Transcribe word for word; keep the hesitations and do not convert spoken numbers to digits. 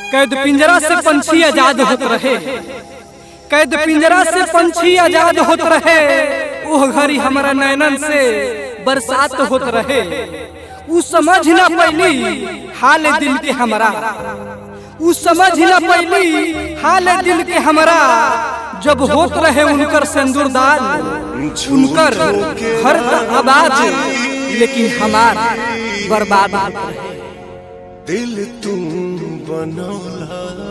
कैद पिंजरा से पंछी आजाद होत रहे, कैद पिंजरा से पंछी आजाद होत रहे। ओह घड़ी हमारा नैनन से बरसात होत रहे। उ समझ ना पैली हाल दिल के हमरा, उ समझ ना पैली हाल दिल के हमरा। जब होत रहे उनकर सिंदूरदान, उनकर घर का आबाद, लेकिन हमार बर्बाद होत रहे। दिल तुम बनौला